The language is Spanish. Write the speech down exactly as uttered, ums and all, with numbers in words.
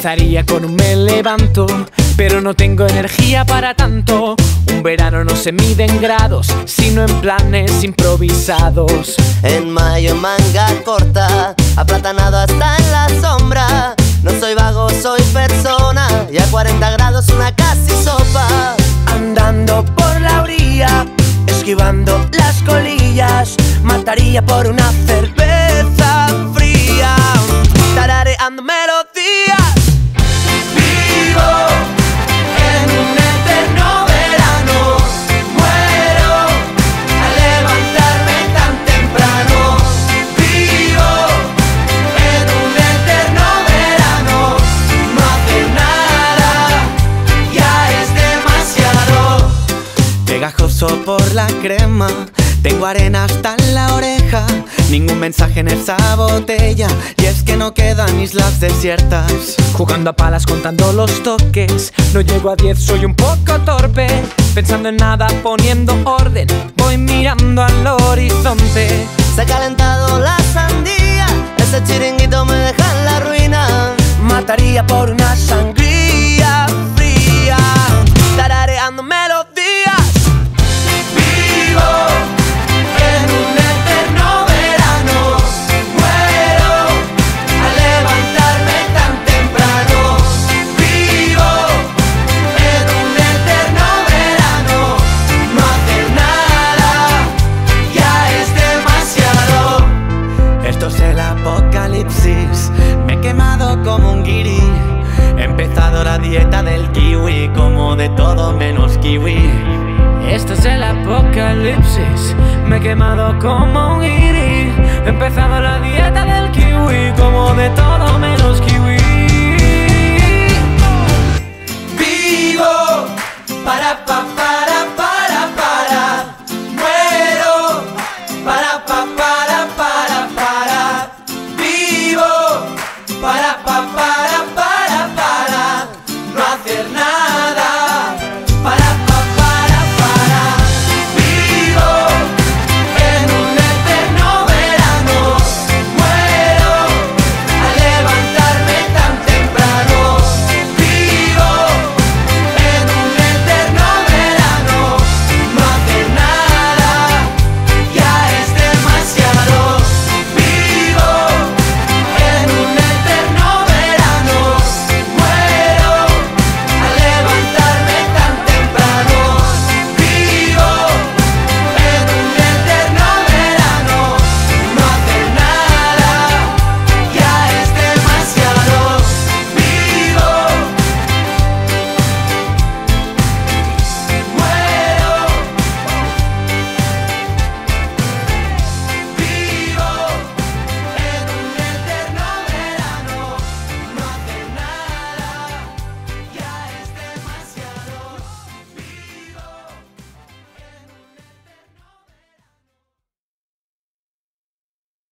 Empezaría con un me levanto, pero no tengo energía para tanto. Un verano no se mide en grados, sino en planes improvisados. En mayo manga corta, aplatanado hasta en la sombra. No soy vago, soy persona, y a cuarenta grados una casi sopa. Andando por la orilla, esquivando las colillas, mataría por una cerveza fría, tarareando melodías. Vivo en un eterno verano, muero al levantarme tan temprano. Vivo en un eterno verano, no hacer nada ya es demasiado. Pegajoso por la crema, tengo arena hasta en la oreja. Ningún mensaje en esa botella, y es que no quedan islas desiertas. Jugando a palas contando los toques, no llego a diez, soy un poco torpe. Pensando en nada, poniendo orden, voy mirando al horizonte. Se ha calentado la sandía, ese chiringuito me deja en la ruina. Mataría por una sangría fría, tarareando melodías. Vivo en un eterno verano, muero al levantarme tan temprano. Vivo en un eterno verano, no hacer nada ya es demasiado. Esto es el apocalipsis, me he quemado como un guiri. He empezado la dieta del kiwi, como de todo menos kiwi. Esto es el apocalipsis, me he quemado como un guiri. He empezado la dieta del kiwi, como de todo menos kiwi. Vivo para pa para para para, muero para pa para para para. Vivo para